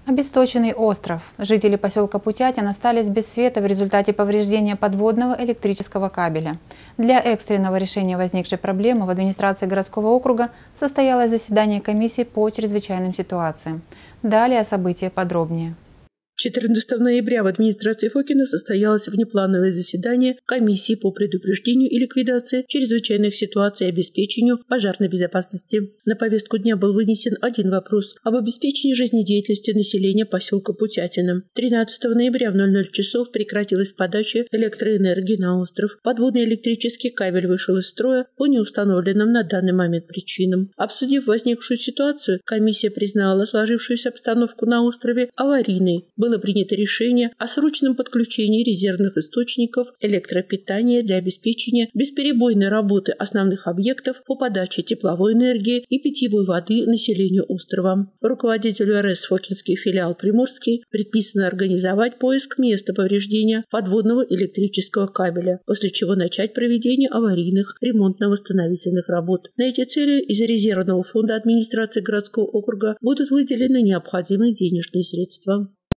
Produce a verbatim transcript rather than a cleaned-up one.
Обесточенный остров. Жители поселка Путятин остались без света в результате повреждения подводного электрического кабеля. Для экстренного решения возникшей проблемы в администрации городского округа состоялось заседание комиссии по чрезвычайным ситуациям. Далее о событии подробнее. четырнадцатого ноября в администрации Фокина состоялось внеплановое заседание комиссии по предупреждению и ликвидации чрезвычайных ситуаций и обеспечению пожарной безопасности. На повестку дня был вынесен один вопрос об обеспечении жизнедеятельности населения поселка Путятина. тринадцатого ноября в ноль ноль часов прекратилась подача электроэнергии на остров. Подводный электрический кабель вышел из строя по неустановленным на данный момент причинам. Обсудив возникшую ситуацию, комиссия признала сложившуюся обстановку на острове аварийной. Было принято решение о срочном подключении резервных источников электропитания для обеспечения бесперебойной работы основных объектов по подаче тепловой энергии и питьевой воды населению острова. Руководителю эр эс Фокинский филиал Приморский предписано организовать поиск места повреждения подводного электрического кабеля, после чего начать проведение аварийных ремонтно-восстановительных работ. На эти цели из резервного фонда администрации городского округа будут выделены необходимые денежные средства.